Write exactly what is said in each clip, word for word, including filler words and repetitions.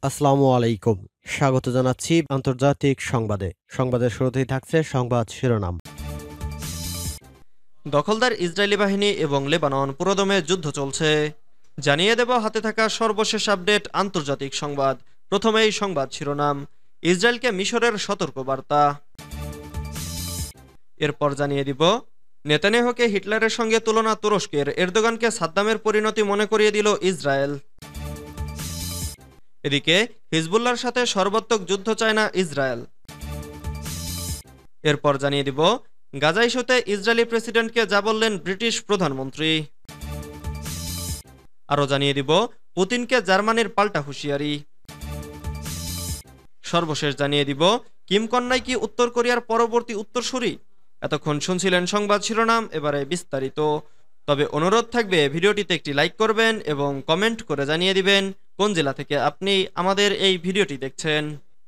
আসসালামু আলাইকুম। স্বাগত জানাচ্ছি আন্তর্জাতিক সংবাদে। সংবাদের শুরুতেই থাকছে সংবাদ শিরোনাম। দখলদার ইসরায়েলি বাহিনী এবং লেবানন পুরোদমে যুদ্ধ চলছে, জানিয়ে দেব হাতে থাকা সর্বশেষ আপডেট আন্তর্জাতিক সংবাদ। প্রথমেই সংবাদ শিরোনাম। ইসরায়েলকে মিশরের সতর্কবার্তা। এরপর জানিয়ে দিব নেতানিয়াহুকে হিটলারের সঙ্গে তুলনা তুরস্কের, এরদোগানকে সাদ্দামের পরিণতি মনে করিয়ে দিল ইসরায়েল। এদিকে হিজবুল্লাহর সাথে সর্বাত্মক যুদ্ধ চায় না ইসরায়েল। এরপর জানিয়ে দিব গাজা ইস্যুতে ইসরায়েলি প্রেসিডেন্টকে যা বললেন ব্রিটিশ প্রধানমন্ত্রী। আরও জানিয়ে দিব পুতিনকে জার্মানির পাল্টা হুঁশিয়ারি। সর্বশেষ জানিয়ে দিব কিম কন্যাই কি উত্তর কোরিয়ার পরবর্তী উত্তরসূরি। এতক্ষণ শুনছিলেন সংবাদ শিরোনাম, এবারে বিস্তারিত। তবে অনুরোধ থাকবে ভিডিওটিতে একটি লাইক করবেন এবং কমেন্ট করে জানিয়ে দিবেন কোন জেলা থেকে আপনি আমাদের এই ভিডিওটি দেখছেন।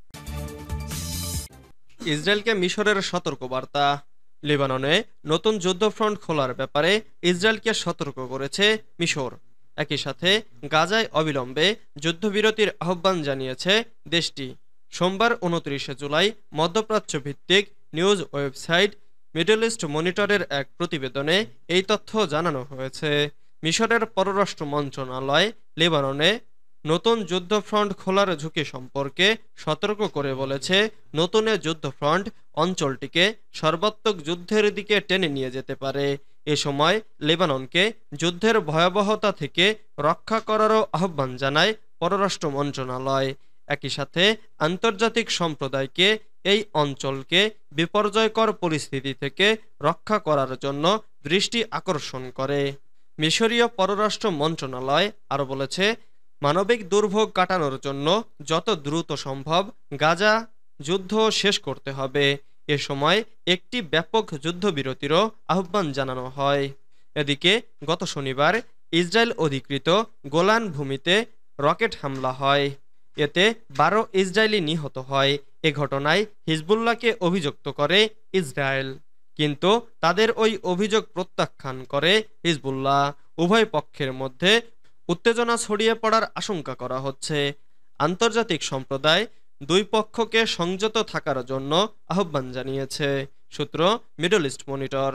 ইসরায়েলকে মিশরের সতর্কবার্তা। লেবাননে নতুন যুদ্ধফ্রন্ট খোলার ব্যাপারে ইসরায়েলকে সতর্ক করেছে মিশর। একই সাথে গাজায় অবিলম্বে যুদ্ধবিরতির আহ্বান জানিয়েছে দেশটি। সোমবার উনত্রিশে জুলাই মধ্যপ্রাচ্য ভিত্তিক নিউজ ওয়েবসাইট মিডল ইস্ট মনিটরের এক প্রতিবেদনে এই তথ্য জানানো হয়েছে। মিশরের পররাষ্ট্র মন্ত্রণালয় লেবাননে নতুন যুদ্ধফ্রন্ট খোলার ঝুঁকি সম্পর্কে সতর্ক করে বলেছে, নতুন যুদ্ধফ্রন্ট অঞ্চলটিকে সর্বাত্মক যুদ্ধের দিকে টেনে নিয়ে যেতে পারে। এ সময় লেবাননকে যুদ্ধের ভয়াবহতা থেকে রক্ষা করারও আহ্বান জানায় পররাষ্ট্র মন্ত্রণালয়। একই সাথে আন্তর্জাতিক সম্প্রদায়কে এই অঞ্চলকে বিপর্যয়কর পরিস্থিতি থেকে রক্ষা করার জন্য দৃষ্টি আকর্ষণ করে। মিশরীয় পররাষ্ট্র মন্ত্রণালয় আরও বলেছে, মানবিক দুর্ভোগ কাটানোর জন্য যত দ্রুত সম্ভব গাজা যুদ্ধ শেষ করতে হবে। এ সময় একটি ব্যাপক যুদ্ধবিরতিরও আহ্বান জানানো হয়। এদিকে গত শনিবার ইসরায়েল অধিকৃত গোলান ভূমিতে রকেট হামলা হয়। এতে বারো ইসরায়েলি নিহত হয়। এ ঘটনায় হিজবুল্লাহকে অভিযুক্ত করে ইসরায়েল, কিন্তু তাদের ওই অভিযোগ প্রত্যাখ্যান করে হিজবুল্লাহ। উভয় পক্ষের মধ্যে উত্তেজনা ছড়িয়ে পড়ার আশঙ্কা করা হচ্ছে। আন্তর্জাতিক সম্প্রদায় দুই পক্ষকে সংযত থাকার জন্য আহ্বান জানিয়েছে। সূত্র মিডল ইস্ট মনিটর।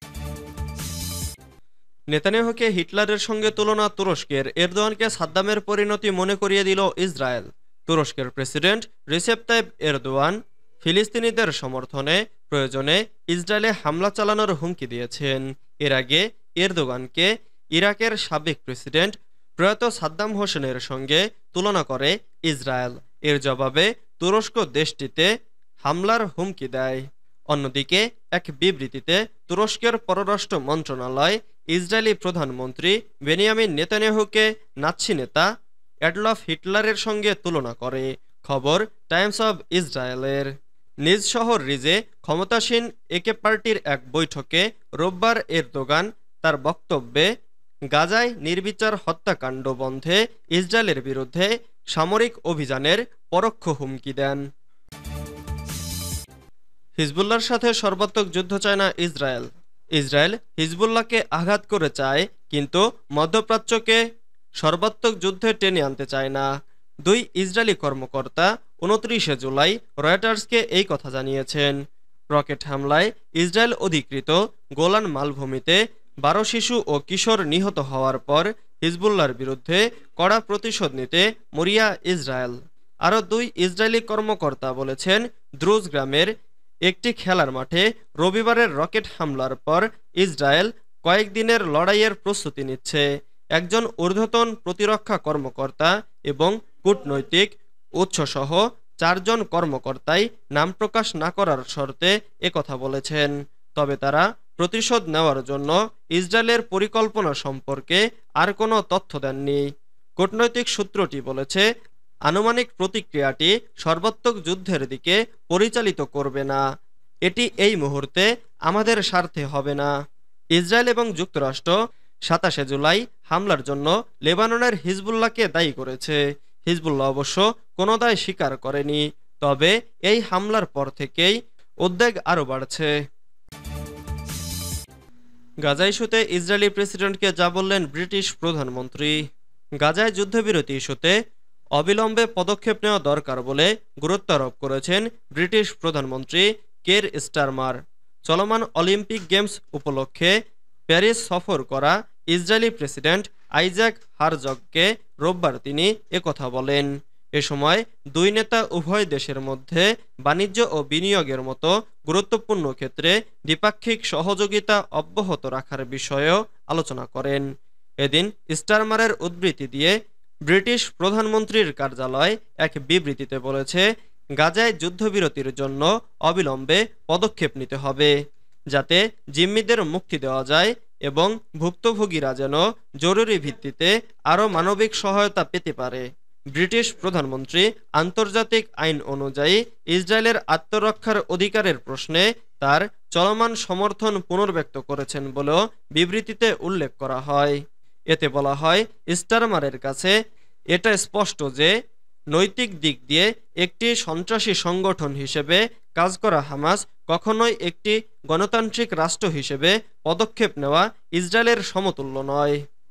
নেতানিয়াহুকে হিটলারের সঙ্গে তুলনা তুরস্কের, এরদোয়ানকে সাদ্দামের পরিণতি মনে করিয়ে দিল ইসরায়েল। তুরস্কের প্রেসিডেন্ট রিসেপ তাইপ এরদোয়ান ফিলিস্তিনিদের সমর্থনে প্রয়োজনে ইসরায়েলে হামলা চালানোর হুমকি দিয়েছেন। এর আগে এরদোগানকে ইরাকের সাবেক প্রেসিডেন্ট প্রয়াত সাদ্দাম হোসেনের সঙ্গে তুলনা করে ইসরায়েল। এর জবাবে তুরস্ক দেশটিতে হামলার হুমকি দেয়। অন্যদিকে এক বিবৃতিতে তুরস্কের পররাষ্ট্র মন্ত্রণালয় ইসরায়েলি প্রধানমন্ত্রী বেনিয়ামিন নেতানিয়াহুকে নাৎসি নেতা অ্যাডলফ হিটলারের সঙ্গে তুলনা করে। খবর টাইমস অব ইসরায়েলের। নিজ শহর রিজে ক্ষমতাসীন একে পার্টির এক বৈঠকে রোববার এরদোগান তার বক্তব্যে গাজায় নির্বিচার হত্যাকাণ্ড বন্ধে ইসরায়েলের বিরুদ্ধে সামরিক অভিযানের পরোক্ষ হুমকি দেন। হিজবুল্লাহর সাথে সর্বাত্মক যুদ্ধ চায় না ইসরায়েল। ইসরায়েল হিজবুল্লাহকে আঘাত করে চায়, কিন্তু মধ্যপ্রাচ্যকে সর্বাত্মক যুদ্ধে টেনে আনতে চায় না। দুই ইসরায়েলি কর্মকর্তা উনত্রিশে জুলাই রয়টার্সকে এই কথা জানিয়েছেন। রকেট হামলায় ইসরায়েল অধিকৃত গোলান মালভূমিতে বারো শিশু ও কিশোর নিহত হওয়ার পর হিজবুল্লাহর বিরুদ্ধে কড়া প্রতিশোধ নিতে মরিয়া ইসরায়েল। আরও দুই ইসরায়েলি কর্মকর্তা বলেছেন, দ্রুজ গ্রামের একটি খেলার মাঠে রবিবারের রকেট হামলার পর ইসরায়েল কয়েকদিনের লড়াইয়ের প্রস্তুতি নিচ্ছে। একজন ঊর্ধ্বতন প্রতিরক্ষা কর্মকর্তা এবং কূটনৈতিক উৎসসহ চারজন কর্মকর্তাই নাম প্রকাশ না করার শর্তে একথা বলেছেন। তবে তারা প্রতিশোধ নেওয়ার জন্য ইসরায়েলের পরিকল্পনা সম্পর্কে আর কোনো তথ্য দেননি। কূটনৈতিক সূত্রটি বলেছে, আনুমানিক প্রতিক্রিয়াটি সর্বাত্মক যুদ্ধের দিকে পরিচালিত করবে না। এটি এই মুহূর্তে আমাদের স্বার্থে হবে না। ইসরায়েল এবং যুক্তরাষ্ট্র সাতাশে জুলাই হামলার জন্য লেবাননের হিজবুল্লাহকে দায়ী করেছে। হিজবুল্লাহ অবশ্য কোনো দায় স্বীকার করেনি। তবে এই হামলার পর থেকেই উদ্বেগ আরও বাড়ছে। গাজা ইস্যুতে ইসরায়েলি প্রেসিডেন্টকে যা বললেন ব্রিটিশ প্রধানমন্ত্রী। গাজায় যুদ্ধবিরতি ইস্যুতে অবিলম্বে পদক্ষেপ নেওয়া দরকার বলে গুরুত্ব আরোপ করেছেন ব্রিটিশ প্রধানমন্ত্রী কের স্টারমার। চলমান অলিম্পিক গেমস উপলক্ষে প্যারিস সফর করা ইসরায়েলি প্রেসিডেন্ট আইজাক হারজগকে রোববার তিনি একথা বলেন। এ সময় দুই নেতা উভয় দেশের মধ্যে বাণিজ্য ও বিনিয়োগের মতো গুরুত্বপূর্ণ ক্ষেত্রে দ্বিপাক্ষিক সহযোগিতা অব্যাহত রাখার বিষয়েও আলোচনা করেন। এদিন স্টারমারের উদ্ধৃতি দিয়ে ব্রিটিশ প্রধানমন্ত্রীর কার্যালয় এক বিবৃতিতে বলেছে, গাজায় যুদ্ধবিরতির জন্য অবিলম্বে পদক্ষেপ নিতে হবে, যাতে জিম্মিদের মুক্তি দেওয়া যায় এবং ভুক্তভোগীরা যেন জরুরি ভিত্তিতে আরও মানবিক সহায়তা পেতে পারে। ব্রিটিশ প্রধানমন্ত্রী আন্তর্জাতিক আইন অনুযায়ী ইসরায়েলের আত্মরক্ষার অধিকারের প্রশ্নে তার চলমান সমর্থন পুনর্ব্যক্ত করেছেন বলেও বিবৃতিতে উল্লেখ করা হয়। এতে বলা হয়, স্টারমারের কাছে এটা স্পষ্ট যে নৈতিক দিক দিয়ে একটি সন্ত্রাসী সংগঠন হিসেবে কাজ করা হামাস কখনোই একটি গণতান্ত্রিক রাষ্ট্র হিসেবে পদক্ষেপ নেওয়া ইসরায়েলের সমতুল্য নয়।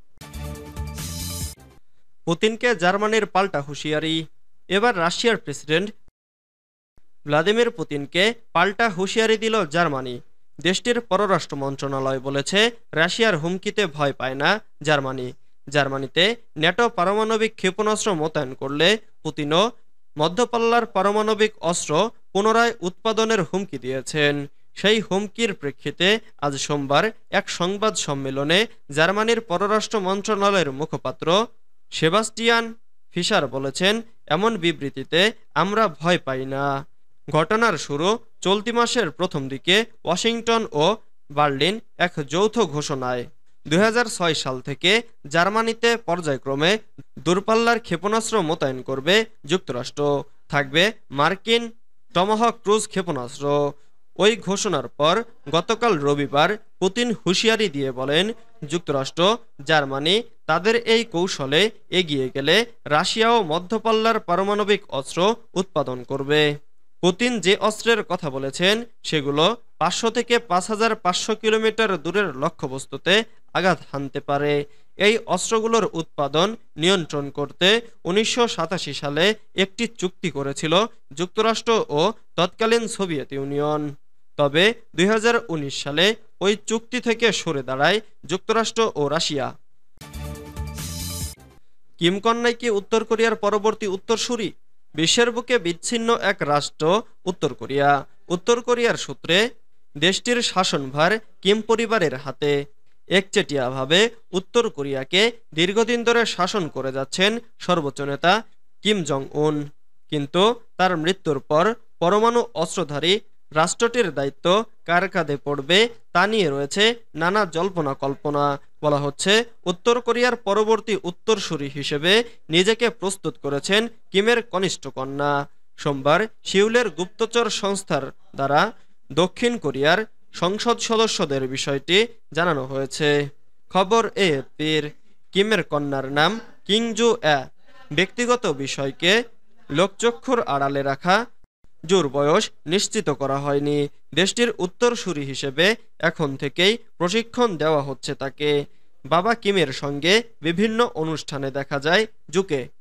পুতিনকে জার্মানির পাল্টা হুঁশিয়ারি। এবার রাশিয়ার প্রেসিডেন্ট ভ্লাদিমির পুতিনকে পাল্টা হুঁশিয়ারি দিল জার্মানি। দেশটির পররাষ্ট্র মন্ত্রণালয় বলেছে, রাশিয়ার হুমকিতে ভয় পায় না জার্মানি। জার্মানিতে ন্যাটো পারমাণবিক ক্ষেপণাস্ত্র মোতায়েন করলে পুতিনও মধ্যপাল্লার পারমাণবিক অস্ত্র পুনরায় উৎপাদনের হুমকি দিয়েছেন। সেই হুমকির প্রেক্ষিতে আজ সোমবার এক সংবাদ সম্মেলনে জার্মানির পররাষ্ট্র মন্ত্রণালয়ের মুখপাত্র সেবাস্টিয়ান ফিশার বলেছেন, এমন বিবৃতিতে আমরা ভয় পাই না। ঘটনার শুরু চলতি মাসের প্রথম দিকে ওয়াশিংটন ও বার্লিন এক যৌথ ঘোষণায়। দুই হাজার ছয় সাল থেকে জার্মানিতে পর্যায়ক্রমে দূরপাল্লার ক্ষেপণাস্ত্র মোতায়েন করবে যুক্তরাষ্ট্র। থাকবে মার্কিন টমাহক ক্রুজ ক্ষেপণাস্ত্র। ওই ঘোষণার পর গতকাল রবিবার পুতিন হুঁশিয়ারি দিয়ে বলেন, যুক্তরাষ্ট্র জার্মানি তাদের এই কৌশলে এগিয়ে গেলে রাশিয়াও মধ্যপাল্লার পারমাণবিক অস্ত্র উৎপাদন করবে। পুতিন যে অস্ত্রের কথা বলেছেন সেগুলো পাঁচশো থেকে পাঁচ হাজার পাঁচশো কিলোমিটার দূরের লক্ষ্যবস্তুতে আঘাত হানতে পারে। এই অস্ত্রগুলোর উৎপাদন নিয়ন্ত্রণ করতে উনিশশো সাতাশি সালে একটি চুক্তি করেছিল যুক্তরাষ্ট্র ও তৎকালীন সোভিয়েত ইউনিয়ন। তবে দুই হাজার উনিশ সালে ওই চুক্তি থেকে সরে দাঁড়ায় যুক্তরাষ্ট্র ও রাশিয়া। কিম কন্যাই কি উত্তর কোরিয়ার পরবর্তী উত্তরসূরি? বিশ্বের বুকে বিচ্ছিন্ন এক রাষ্ট্র উত্তর কোরিয়া। উত্তর কোরিয়ার সূত্রে দেশটির শাসনভার কিম পরিবারের হাতে। একচেটিয়াভাবে উত্তর কোরিয়াকে দীর্ঘদিন ধরে শাসন করে যাচ্ছেন সর্বোচ্চ নেতা কিম জং উন। কিন্তু তার মৃত্যুর পর পরমাণু অস্ত্রধারী রাষ্ট্রটির দায়িত্ব কার কাঁধে পড়বে তা নিয়ে রয়েছে নানা জল্পনা কল্পনা। বলা হচ্ছে, উত্তর কোরিয়ার পরবর্তী উত্তরসূরি হিসেবে নিজেকে প্রস্তুত করেছেন কিমের কনিষ্ঠ কন্যা। সোমবার সিউলের গুপ্তচর সংস্থার দ্বারা দক্ষিণ কোরিয়ার সংসদ সদস্যদের বিষয়টি জানানো হয়েছে। খবর এএফপির। কিমের কন্যার নাম কিং জু অ্যা। ব্যক্তিগত বিষয়কে লোকচক্ষুর আড়ালে রাখা জোর বয়স নিশ্চিত করা হয়নি। দেশটির উত্তরসূরি হিসেবে এখন থেকেই প্রশিক্ষণ দেওয়া হচ্ছে তাকে। বাবা কিমের সঙ্গে বিভিন্ন অনুষ্ঠানে দেখা যায় জুকে।